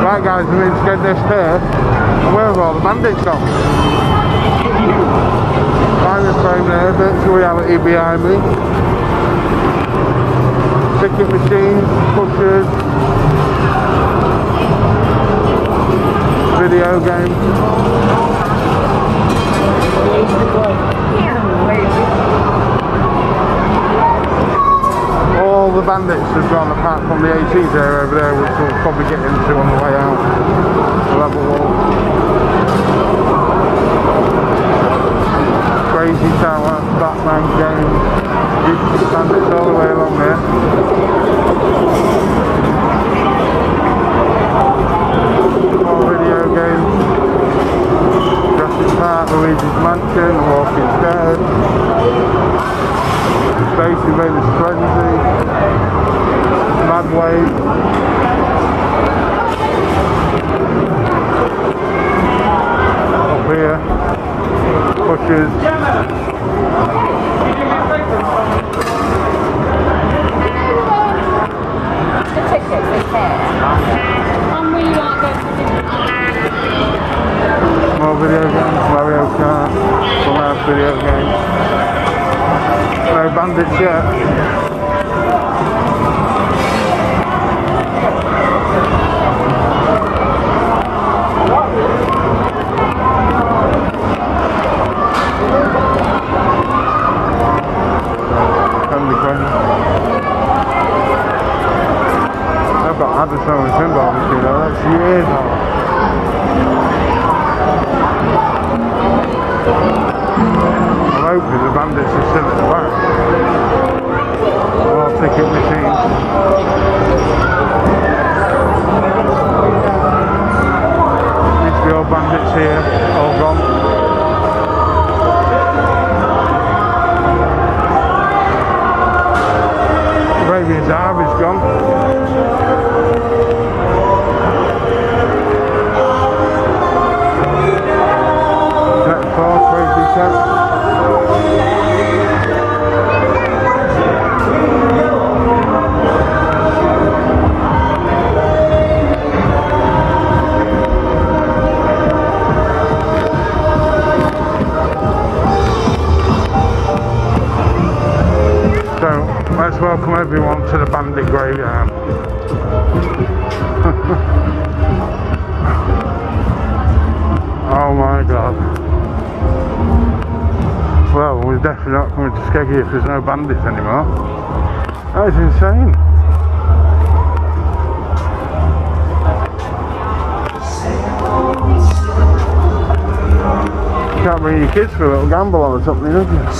Right guys, I'm in Skegness Pier, and where have all the bandits gone? Final frame there, virtual reality behind me. Ticket machines, pushers, video games. All the bandits have gone apart from the ATs there over there, which we'll probably get into on the way out. We'll have a walk. Crazy Tower, Batman games, bandits all the way along there. More video games. Jurassic Park, Luigi's Mansion, Walking Dead. Space Invaders Frenzy, Mad Wave, up here, Pushers, the tickets is here. more video games, Mario Kart, some else video games. No bandits yet. I've got Addison and Pinball machine, that's years old. I'm hoping the bandits are still at the back. More ticket machines. Used to be all bandits here, all gone. Arabian's Arby's gone. Crazy Cat. So let's welcome everyone to the bandit graveyard. Oh my god. Well, we're definitely not coming to Skegness if there's no bandits anymore. That is insane. You can't bring your kids for a little gamble on or something, don't you?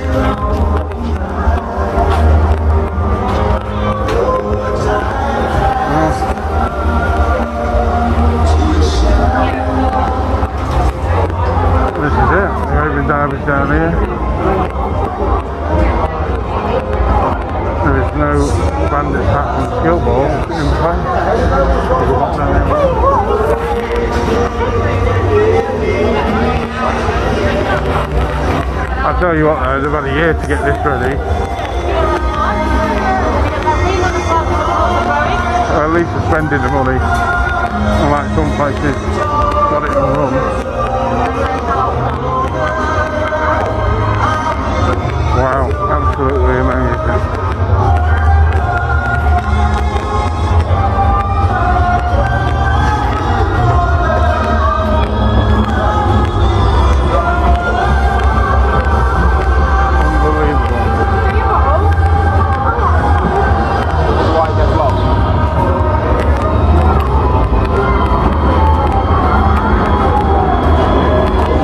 This is it, the Arabian Derby's down here. There is no bandits hat and skill ball in play. I'll tell you what though, they've had a year to get this ready. Or at least they're spending the money. Unlike some places, got it and run. Wow, absolutely amazing.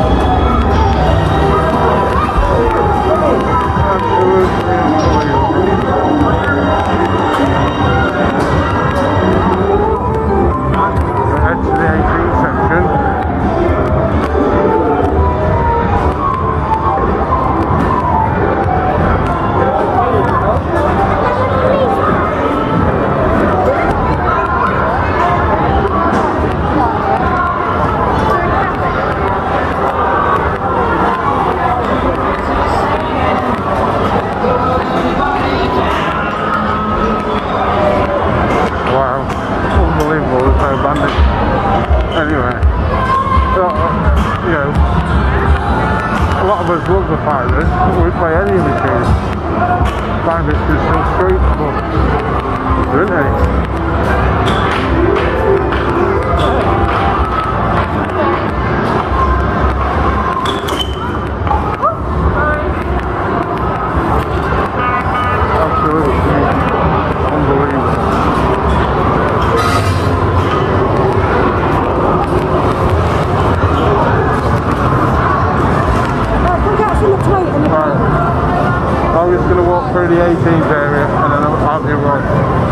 Absolutely unbelievable. So Bandits. Anyway, so, you know, a lot of us love the fighters, but we play any machine. Bandits is so sweet, but isn't it? I'm just going to walk through the 18th area and then I'll be right.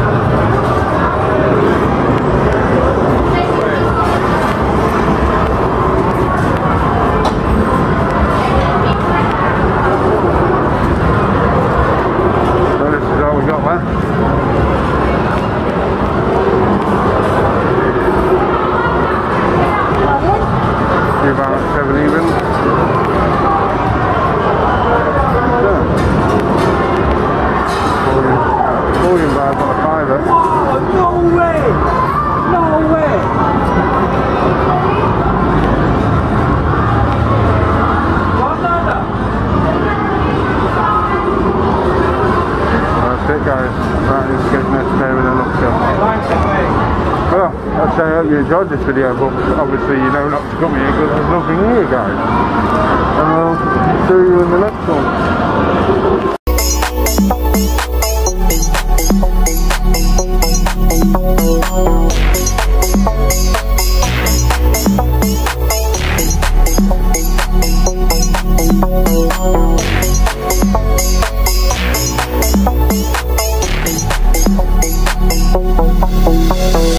So this is all we got left. Be about 7 even. Volume bag on a fiver. Oh, no way! No way! That's it, guys. That is Skegness there in a nutshell. Well, I hope you enjoyed this video, but obviously you know not to come here because there's nothing here, guys. And I'll see you in the next one.